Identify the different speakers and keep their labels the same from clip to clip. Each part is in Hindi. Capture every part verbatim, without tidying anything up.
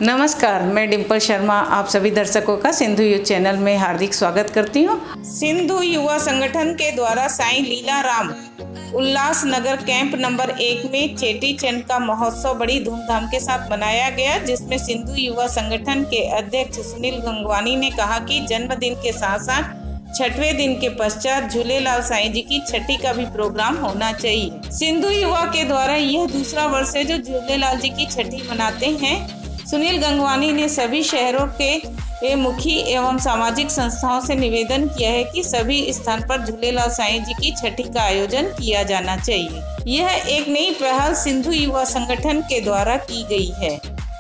Speaker 1: नमस्कार, मैं डिम्पल शर्मा आप सभी दर्शकों का सिंधु युवा चैनल में हार्दिक स्वागत करती हूँ। सिंधु युवा संगठन के द्वारा साईं लीलाराम उल्लासनगर कैंप नंबर एक में चेटी चंड का महोत्सव बड़ी धूमधाम के साथ मनाया गया, जिसमें सिंधु युवा संगठन के अध्यक्ष सुनील गंगवानी ने कहा कि जन्मदिन के साथ साथ छठवें दिन के पश्चात झूलेलाल साईं जी की छठी का भी प्रोग्राम होना चाहिए। सिंधु युवा के द्वारा यह दूसरा वर्ष है जो झूलेलाल जी की छठी मनाते हैं। सुनील गंगवानी ने सभी शहरों के मुखी एवं सामाजिक संस्थाओं से निवेदन किया है कि सभी स्थान पर झूलेलाल साईं जी की छठी का आयोजन किया जाना चाहिए। यह एक नई पहल सिंधु युवा संगठन के द्वारा की गई है।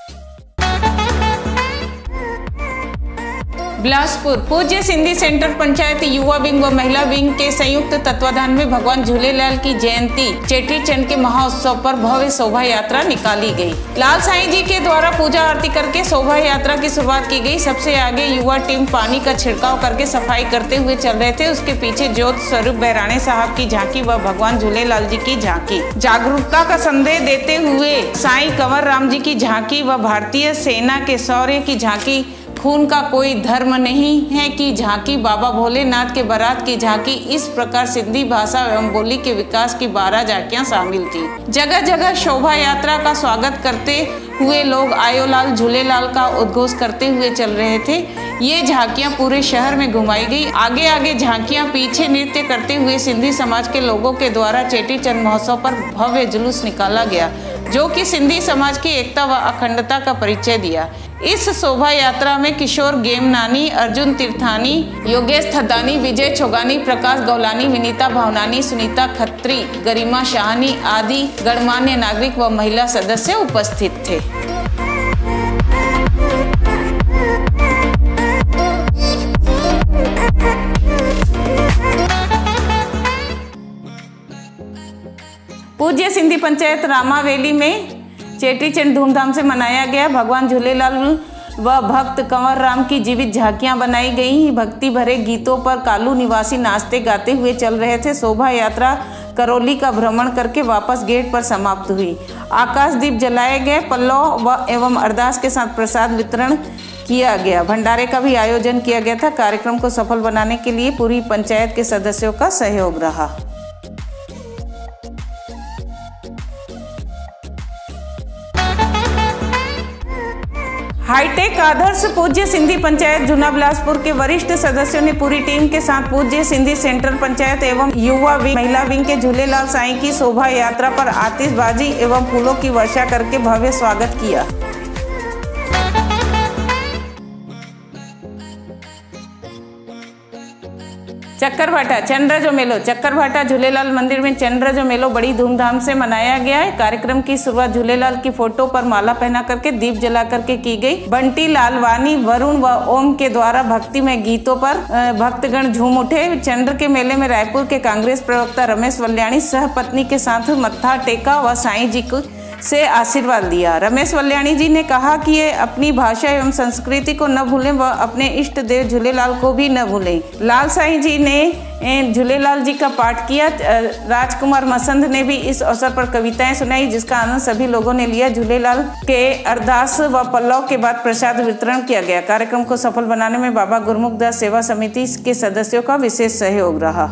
Speaker 1: बिलासपुर पूज्य सिंधी सेंटर पंचायत युवा विंग व महिला विंग के संयुक्त तत्वाधान में भगवान झूलेलाल की जयंती चेटी चंड के महोत्सव पर भव्य शोभा यात्रा निकाली गई। लाल साईं जी के द्वारा पूजा आरती करके शोभा यात्रा की शुरुआत की गई। सबसे आगे युवा टीम पानी का छिड़काव करके सफाई करते हुए चल रहे थे। उसके पीछे ज्योत स्वरूप बहराणे साहब की झांकी व भगवान झूलेलाल जी की झांकी। जागरूकता का संदेश देते हुए साईं कंवर राम जी की झांकी व भारतीय सेना के शौर्य की झांकी। खून का कोई धर्म नहीं है कि झांकी, बाबा भोलेनाथ के बारात की झांकी। इस प्रकार सिंधी भाषा एवं बोली के विकास की बारह झांकियां शामिल थी। जगह जगह शोभा यात्रा का स्वागत करते हुए लोग आयो लाल झूलेलाल का उद्घोष करते हुए चल रहे थे। ये झांकियां पूरे शहर में घुमाई गई। आगे आगे झांकियां, पीछे नृत्य करते हुए सिंधी समाज के लोगों के द्वारा चेटी चंद महोत्सव पर भव्य जुलूस निकाला गया, जो कि सिंधी समाज की एकता व अखंडता का परिचय दिया। इस शोभा यात्रा में किशोर गेमनानी, अर्जुन तीर्थानी, योगेश थदानी, विजय छोगानी, प्रकाश गौलानी, विनीता भावनानी, सुनीता खत्री, गरिमा शाहनी आदि गणमान्य नागरिक व महिला सदस्य उपस्थित थे। पूज्य सिंधी पंचायत रामावेली में चेटी चंड धूमधाम से मनाया गया। भगवान झूलेलाल व भक्त कंवर राम की जीवित झांकियां बनाई गई। भक्ति भरे गीतों पर कालू निवासी नाचते गाते हुए चल रहे थे। शोभा यात्रा करौली का भ्रमण करके वापस गेट पर समाप्त हुई। आकाश दीप जलाए गए। पल्लव व एवं अरदास के साथ प्रसाद वितरण किया गया। भंडारे का भी आयोजन किया गया था। कार्यक्रम को सफल बनाने के लिए पूरी पंचायत के सदस्यों का सहयोग रहा। हाईटेक आदर्श पूज्य सिंधी पंचायत जूना बिलासपुर के वरिष्ठ सदस्यों ने पूरी टीम के साथ पूज्य सिंधी सेंटर पंचायत एवं युवा विंग महिला विंग के झूलेलाल साईं की शोभा यात्रा पर आतिशबाजी एवं फूलों की वर्षा करके भव्य स्वागत किया। चक्करभाटा चंद्र जो मेलो चक्करभाटा झूलेलाल मंदिर में चंद्र जो मेलो बड़ी धूमधाम से मनाया गया है। कार्यक्रम की शुरुआत झूलेलाल की फोटो पर माला पहना करके दीप जला करके की गई। बंटी लालवानी, वरुण व ओम के द्वारा भक्ति में गीतों पर भक्तगण झूम उठे। चंद्र के मेले में रायपुर के कांग्रेस प्रवक्ता रमेश वल्याणी सह पत्नी के साथ मत्था टेका व साईं जी को से आशीर्वाद लिया। रमेश वल्याणी जी ने कहा कि ये अपनी भाषा एवं संस्कृति को न भूलें व अपने इष्ट देव झूलेलाल को भी न भूलें। लाल साईं जी ने झूलेलाल जी का पाठ किया। राजकुमार मसंद ने भी इस अवसर पर कविताएं सुनाई, जिसका आनंद सभी लोगों ने लिया। झूलेलाल के अरदास व पल्लव के बाद प्रसाद वितरण किया गया। कार्यक्रम को सफल बनाने में बाबा गुरमुखदास सेवा समिति के सदस्यों का विशेष सहयोग रहा।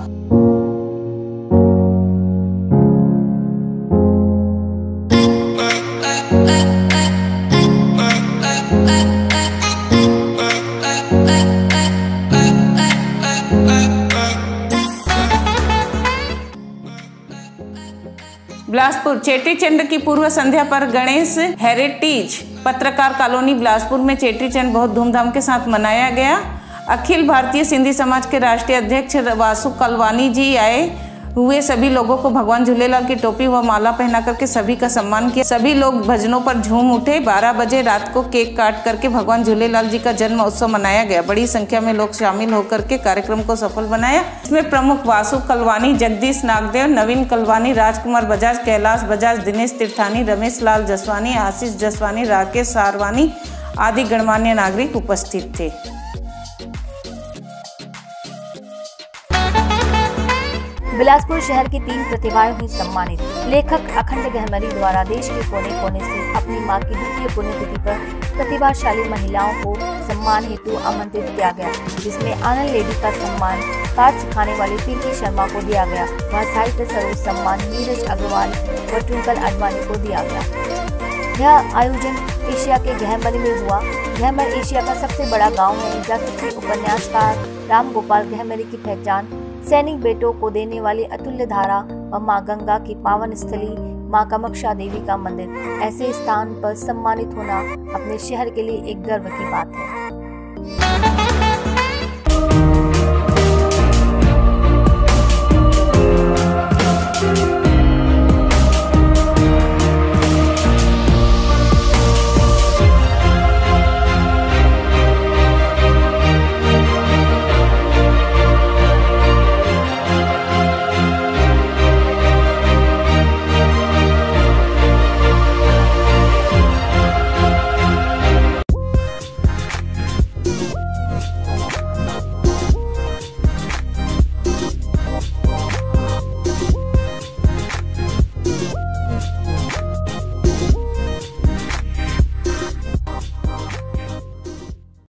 Speaker 1: बिलासपुर चेटी चंड की पूर्व संध्या पर गणेश हेरिटेज पत्रकार कॉलोनी बिलासपुर में चेटी चंड बहुत धूमधाम के साथ मनाया गया। अखिल भारतीय सिंधी समाज के राष्ट्रीय अध्यक्ष वासु कलवानी जी आए हुए सभी लोगों को भगवान झूलेलाल की टोपी व माला पहना करके सभी का सम्मान किया। सभी लोग भजनों पर झूम उठे। बारह बजे रात को केक काट करके भगवान झूलेलाल जी का जन्म उत्सव मनाया गया। बड़ी संख्या में लोग शामिल होकर के कार्यक्रम को सफल बनाया। इसमें प्रमुख वासु कलवानी, जगदीश नागदेव, नवीन कलवानी, राजकुमार बजाज, कैलाश बजाज, दिनेश तीर्थानी, रमेश लाल जसवानी, आशीष जसवानी, राकेश सारवानी आदि गणमान्य नागरिक उपस्थित थे।
Speaker 2: बिलासपुर शहर की तीन प्रतिभाएं हुई सम्मानित। लेखक अखंड गहमरी द्वारा देश के कोने कोने से अपनी मां की द्वितीय पुण्यतिथि पर प्रतिभाशाली महिलाओं को सम्मान हेतु आमंत्रित किया गया, जिसमें आनंद लेडी का सम्मान कार सिखाने वाली प्रीति शर्मा को दिया गया। वह साहित्य सरोज सम्मान नीरज अग्रवाल व ट्विंकल अडवाणी को दिया गया। यह आयोजन एशिया के गहमरी में हुआ। गहमर एशिया का सबसे बड़ा गांव है। जासूसी उपन्यासकार राम गोपाल गहमरी की पहचान सैनिक बेटों को देने वाली अतुल्य धारा व मां गंगा की पावन स्थली मां कामाक्षा देवी का मंदिर, ऐसे स्थान पर सम्मानित होना अपने शहर के लिए एक गर्व की बात है।